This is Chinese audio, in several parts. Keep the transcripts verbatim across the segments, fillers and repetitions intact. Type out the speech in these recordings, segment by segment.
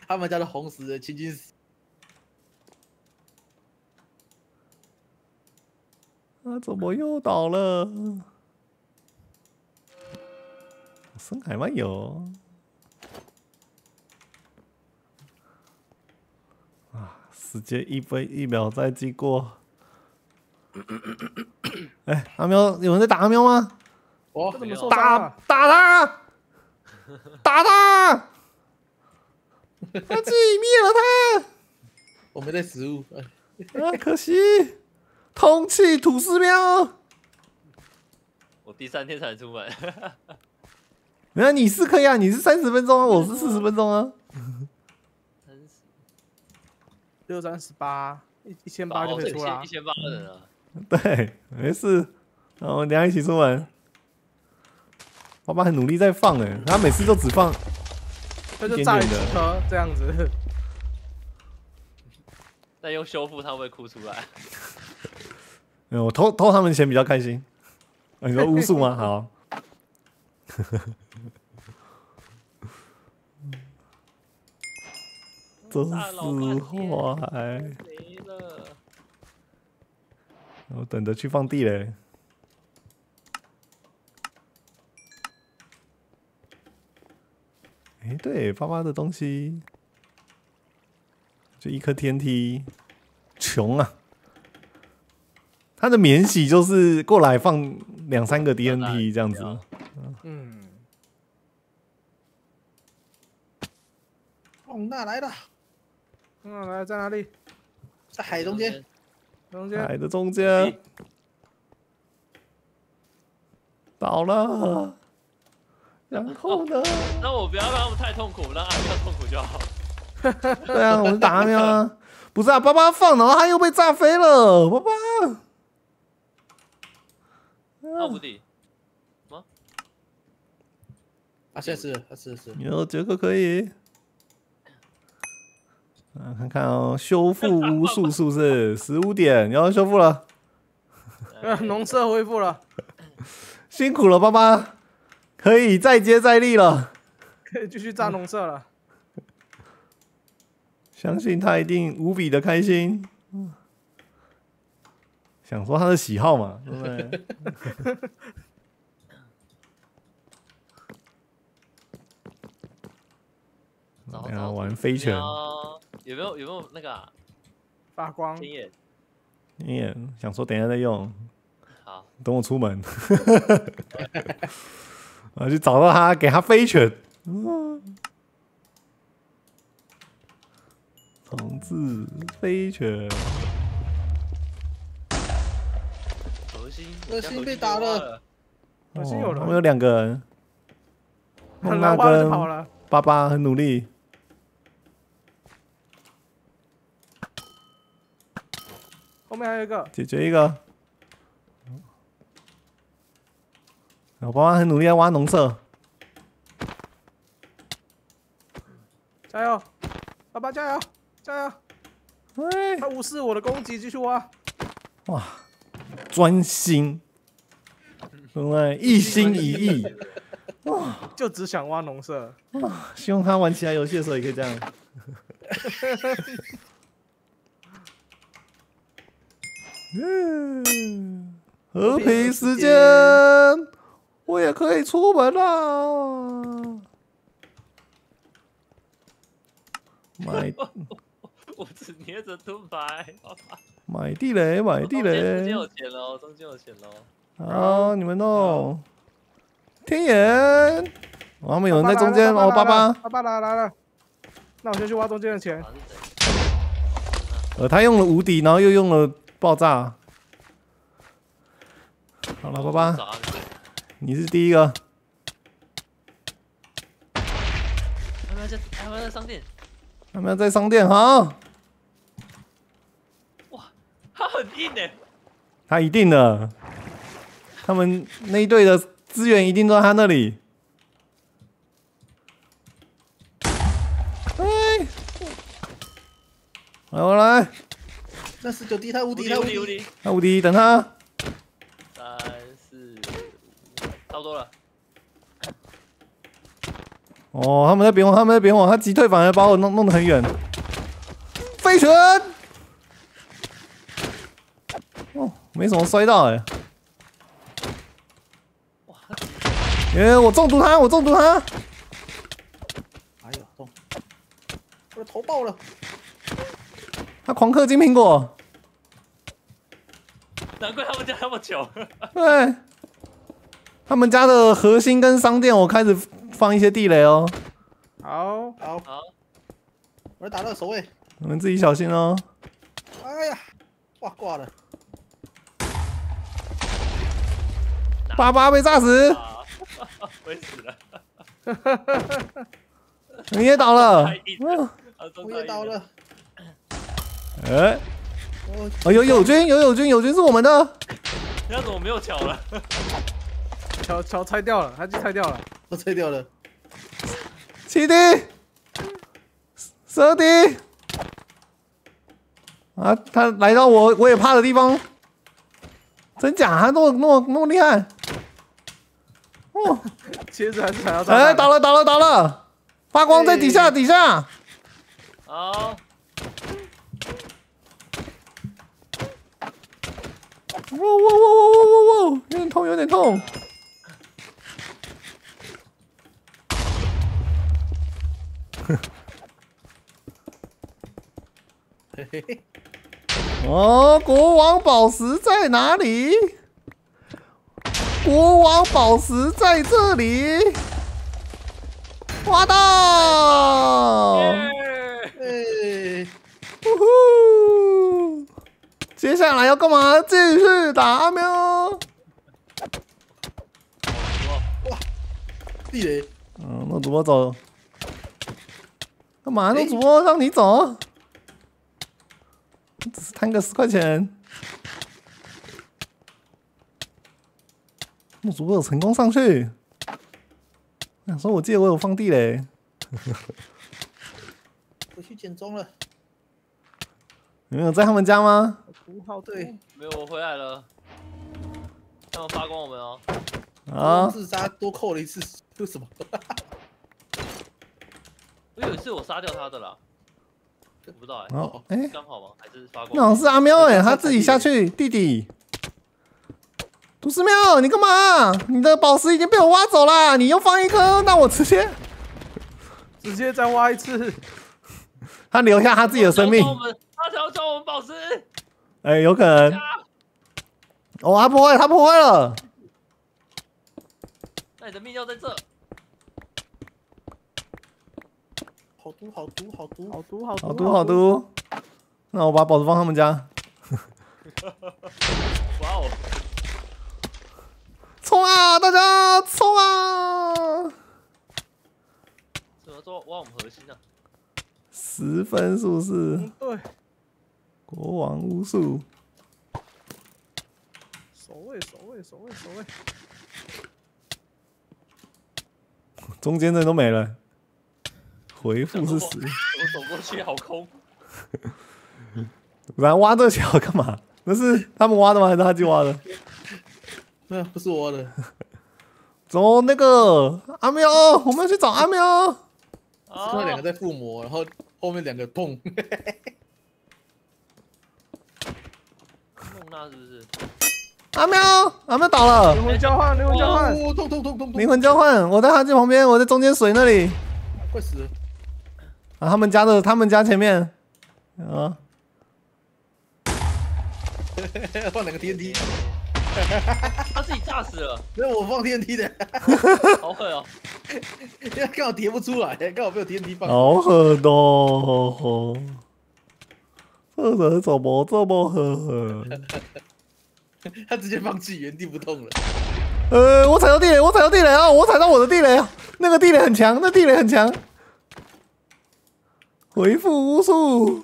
他们家的红死人，清清死。 啊，怎么又倒了？深海漫游。啊，时间一分一秒在经过。哎、欸，阿喵，有人在打阿喵吗？ 我怎么受伤打了？ 打他！打他！他自己灭了他！ 我没带食物。 啊，可惜。通气吐司喵。 我第三天才出门。 没有，你是可以啊，你是三十分钟啊，我是四十分钟啊。 三十。 六三十八，一一千八就可以出了。 一千八的人啊。 对，没事。然后我们等一下一起出门。爸爸很努力在放哎、欸，他每次都只放他就炸一颗这样子。 那用修复他会哭出来。 没有，我偷偷他们钱比较开心。啊、你说巫术吗？好。真是坏。 没了。 我等着去放地嘞。哎、欸，对，爸爸的东西就一颗天梯，穷啊！他的免洗就是过来放两三个 D N T 这样子。 嗯。 哦，那来了。 嗯，来在哪里？ 在海中间。 中间。 海的中间。倒了。然后呢？ 那我不要让他们太痛苦，让阿喵痛苦就好。 对啊，我是打阿喵啊。不是啊，爸爸放，然后他又被炸飞了，爸爸。 那无敌。吗？ 啊，现在是，他是是。 有杰克可以。啊，看看哦，修复巫术是不是？十五点要修复了。 农舍恢复了。 辛苦了，爸爸。可以再接再厉了， 可以继续炸农舍了。 相信他一定无比的开心。想说他的喜好嘛，对不对？然后玩飞拳， 有没有有没有那个、啊、 发光？ 天眼， 天眼想说等一下再用。 好， 等我出门。我去找到他，给他飞拳。重置飞拳。 核心， 核心被打了。 核心有人。 我们有两个人。 很难挖就跑了。 爸爸很努力。 后面还有一个。 解决一个。我爸爸很努力在挖农舍， 加油！爸爸加油！加油！ 哎， 他无视我的攻击，继续挖。 哇，专心，对不对？一心一意， 哇，就只想挖农舍。 哇，希望他玩其他游戏的时候也可以这样。嗯，和平时间。我也可以出门啦！买， 我只捏着盾牌。 买地雷，买地雷。 中间有钱喽，中间有钱喽。 好，你们弄。天眼，他们有人在中间哦，爸爸。 爸爸来来了，那我先去挖中间的钱。 呃，他用了无敌，然后又用了爆炸。好了，爸爸。你是第一个。 他们在，他们在商店。 他们要在商店哈。 哇，他很硬哎。 他一定的。他们那一队的资源一定都在他那里。哎，来我来。 那十九滴，他无敌，他无敌， 他无敌，等他。 三四五，差不多了。 哦，他们在边网，他们在边网，他击退反而把我弄弄得很远。飞拳，哦，没什么摔到哎、欸。 哇， 耶、我中毒他，我中毒他。 哎呦，中！我的头爆了。 他狂氪金苹果。 难怪他们家那么穷。 对，他们家的核心跟商店，我开始放一些地雷哦。 好， 好， 好， 我来打那个守卫。 你们自己小心哦。 哎呀，哇，挂了。 爸爸被炸死， 啊，我也死了。 你也倒了。 太硬了啊中我也倒了。 哎、 我哦，有友军，有友军，友军是我们的。 那怎么没有桥了？ 桥桥拆掉了，他就拆掉了。 我拆掉了。 七弟，十二弟。啊，他来到我我也怕的地方。真假？他那么那么那么厉害？哦， 接着还是踩到炸哎、 弹。 倒了倒了倒了！发光在底下底下。 好， 哇哇哇哇哇哇哇！有点痛，有点痛。 嘿嘿嘿， 哦，国王宝石在哪里？国王宝石在这里。挖到！ 耶哎， 呼呼！接下来要干嘛？继续打阿喵。 地雷。 嗯，那主播走。干嘛？那主播让你走？只是贪个十块钱。那主播有成功上去。想说，我记得我有放地雷。 回去捡钟了。 你们有在他们家吗？ 五号队。 没有，我回来了。他们发光我们哦。 啊， 自杀多扣了一次，为什么？ 我以为是我杀掉他的啦。我不知道哎、 哦，哎、 刚好吗？还是发光？ 那好像是阿喵哎、他自己下去，弟弟。杜斯喵，你干嘛？你的宝石已经被我挖走啦！你又放一颗，那我直接直接再挖一次。 他留下他自己的生命。 我们他想要教我们宝石。 哎、有可能。哦，他破坏，他破坏了。 那你的命要在这。 好毒，好毒，好毒， 好毒，好毒， 好毒，好毒。那我把宝石放他们家。 哇哦！ 冲啊！大家冲啊！ 怎么说挖我们核心啊？ 十分是不是？ 嗯，对， 国王巫术。 守卫，守卫，守卫，守卫。 中间的都没了。回复是十。 我走过去好空。 然后挖这桥干嘛？那是他们挖的吗？还是他自己挖的？ 那不是我的。 走，那个阿喵，我们要去找阿喵。 那两个在附魔，然后后面两个砰。 弄那是不是？ 阿喵，阿喵倒了。 灵魂交换，灵魂交换。 哦，痛痛痛痛痛！ 灵魂交换，我在他家旁边，我在中间水那里。 快死了！ 啊，他们家的，他们家前面。啊。 放两个 T N T。 他自己炸死了。 没有，我放 T N T 的。 好狠哦！ 因为刚好叠不出来，刚好被我 T N T 放。 好狠哦！这人怎么这么狠？ 他直接放弃，原地不动了。 呃，我踩到地雷，我踩到地雷啊！我踩到我的地雷啊！那个地雷很强，那地雷很强。回复巫术。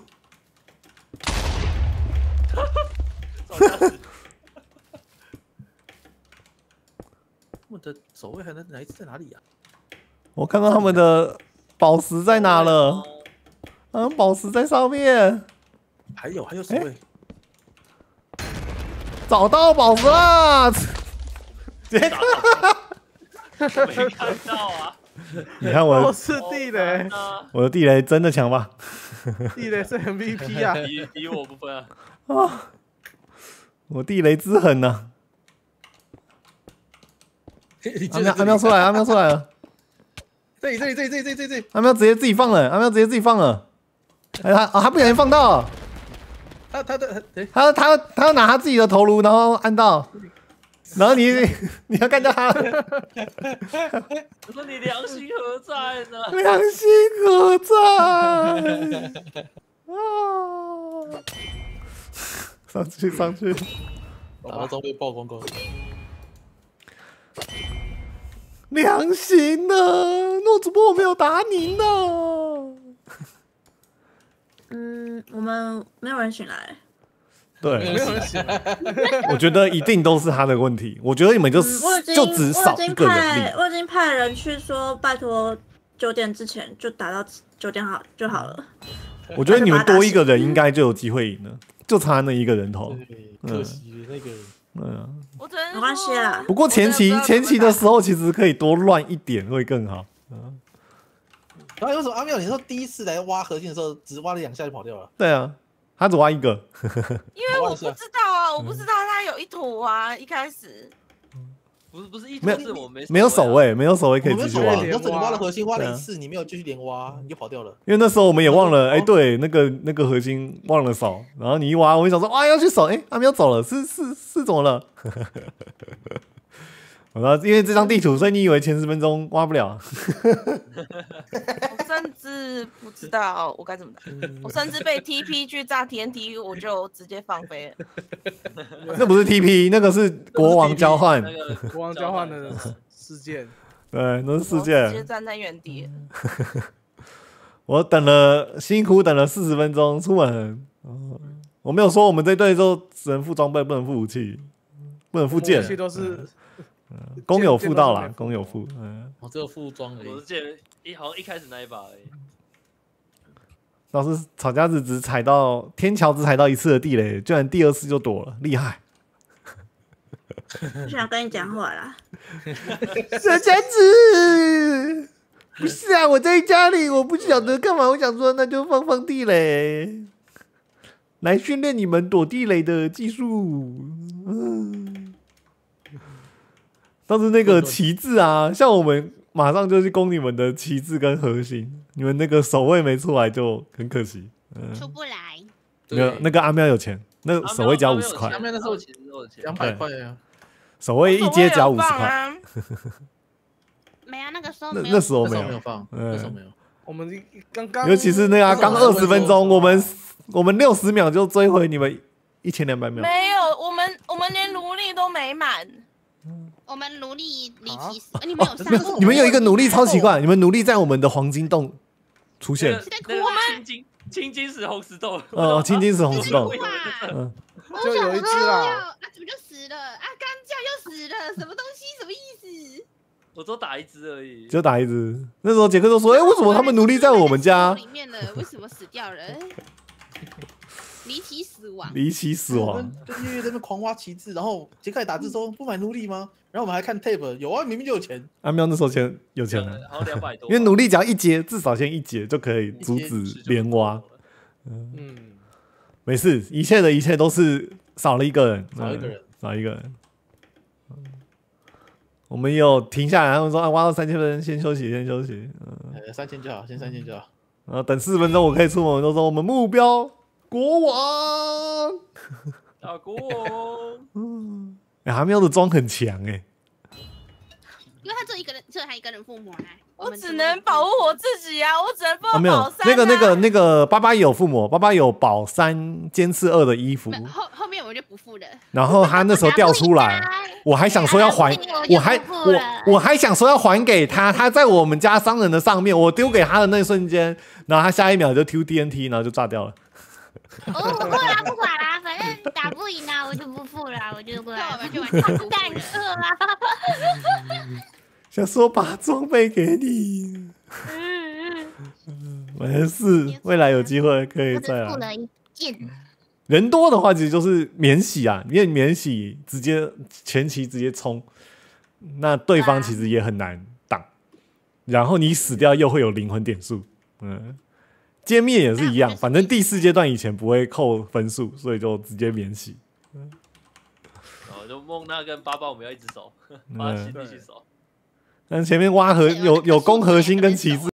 我的守卫还能哪一只在哪里呀？ 我看到他们的宝石在哪了？嗯，宝石在上面。 还有还有守卫。 找到宝石啦！ 没看到啊！ 你看我的都是地雷， 啊， 我的地雷真的强吧？ 地雷是 M V P 啊！ 敌敌我不分啊。 啊，我地雷之狠呐！阿喵阿喵出来，阿喵出来了， 这里这里这里这里这里这里这里， 阿喵直接自己放了，阿喵直接自己放了。哎，他啊，他不小心放到了， 他他的哎， 他他他要拿他自己的头颅，然后按到，然后你你要干掉他， 我说你良心何在呢？ 良心何在？啊！上去上去， 打到装备曝光光。 良心呢？诺主播我没有打你呢。 嗯，我们没有人醒来。 对， 没有人醒来， 我觉得一定都是他的问题。我觉得你们就、 嗯，我已经就只少我已经一个人力。 派我已经派人去说，拜托九点之前就打到九点好就好了。 我觉得你们多一个人应该就有机会赢了，就差那一个人头。 对，可惜那个人。 嗯， 我只能没关系啦不过前期我真的不知道前期的时候其实可以多乱一点会更好。 然后为什么阿妙你说第一次来挖核心的时候，只挖了两下就跑掉了？ 对啊，他只挖一个。 因为我不知道啊，我不知道他有一坨啊，一开始不是不是一没有是我没没有守卫， 卫，没有守卫可以我们继续挖。 你只挖了核心，挖对啊了一次，你没有继续连挖，你就跑掉了。 因为那时候我们也忘了，哎、 哦对，那个那个核心忘了扫，然后你一挖，我就想说，哇，要去扫，哎、他没有走了，是是是怎么了？然后因为这张地图，所以你以为前十分钟挖不了？ 我甚至不知道我该怎么打，我甚至被 T P 去炸 T N T，我就直接放飞了。 那不是 T P， 那个是国王交换， 那个国王交换的事件， 对，那是世我直接界。 站在原地。 我等了辛苦等了四十分钟出门，哦我没有说我们这队就只能附装备，不能附武器，不能附剑武，器都是公有附到啦， 剑公有附，嗯。 我只有副装而已。 我是记得一好像一开始那一把而已。 老师吵架子只踩到天桥，只踩到一次的地雷，居然第二次就躲了，厉害！ 不想跟你讲话啦。 小夹子，不是啊，我在家里，我不晓得干嘛，我想说那就放放地雷，来训练你们躲地雷的技术。嗯，倒是那个旗帜啊，像我们马上就去攻你们的旗帜跟核心，你们那个守卫没出来就很可惜。嗯， 出不来。 没有那个阿喵有钱，那阿守卫只要五十块喵阿，喵那时候其实都有钱， 两百块啊！ 守卫一阶只要五十块。 啊， 没啊，那个时候那没有。 那时候没有那时候没有，放， 嗯那时候没有。 我们刚刚， 尤其是那个啊那时候刚二十分钟， 那时候我们我们六十秒就追回你们一千两百秒。 没有，我们我们连奴隶都没满。 我们奴隶离啊奇死，你们有上没过？ 有，你们有一个奴隶超奇怪，你们奴隶在我们的黄金洞出现那个。 是在哭那个吗青金青金石红石豆， 哦，青金石红石洞我以。为是嗯， 我就有一只啊啊，怎么就死了？啊，刚叫又死了，什么东西？什么意思？ 我只有打一只而已。 就打一只。那时候杰克就说：“哎，为什么他们奴隶在我们家里面了？为什么死掉了？离奇死亡。 离奇死亡就月月在那边狂挖旗帜，然后杰克还打字说不买奴隶吗？然后我们还看 tab， 有啊，明明就有钱。？” 阿喵那时候钱有钱了， 好像两百多， 因为奴隶只要一节，至少先一节就可以阻止连挖。 嗯， 没事，一切的一切都是少了一个人， 少一个人嗯少一个人。嗯我们有停下来，他们说啊，挖到三千分，先休息，先休息。嗯， 呃，三千就好，先三千就好。 然后等四十分钟，我可以出门，我就说我们目标国王。 大国王， 嗯，哎、阿喵的装很强哎、 因为他只有一个人，只有他一个人父母啊。 我只能保护我自己啊，我只能哦，没有帮保，三、啊那个那个那个，爸爸也有附魔，爸爸有保三尖刺二的衣服， 没有后后面我就不付了。 然后他那时候掉出来，我还想说要还，我还我我还想说要还给他，他在我们家商人的上面，我丢给他的那瞬间，然后他下一秒就 Q D N T， 然后就炸掉了。 哦，不管啦，不管啦，反正打不赢啊，我就不付了，我就不来，我就完全不坦克啦。 想说把装备给你，没事，未来有机会可以我只再来。 付了一件。 人多的话，其实就是免洗啊，因为免洗直接前期直接冲，那对方其实也很难挡。 然后你死掉又会有灵魂点数。嗯，歼灭也是一样，反正第四阶段以前不会扣分数，所以就直接免洗。 哦，就梦娜跟八八我们要一直守，八七继续守。 但前面挖核有有攻核心跟旗帜。